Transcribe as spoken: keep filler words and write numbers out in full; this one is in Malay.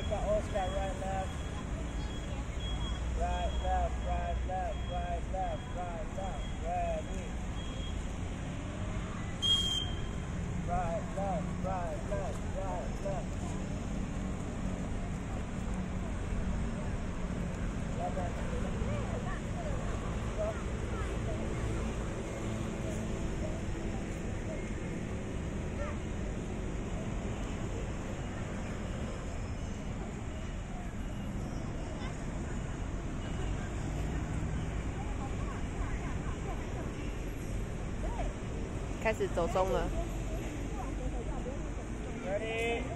Monica, Oscar, right, left. Right, left, right, left, right, left, right, left. Ready. Right, left, right, left, right, left. 开始走中了。 Ready.